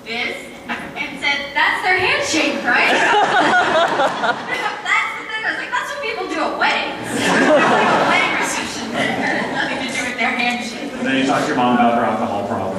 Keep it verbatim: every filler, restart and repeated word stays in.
this and said, that's their handshake, right? That's the thing. I was like, that's what people do at weddings. Like a wedding reception. It has nothing to do with their handshake. And then you talk to your mom about her alcohol problem.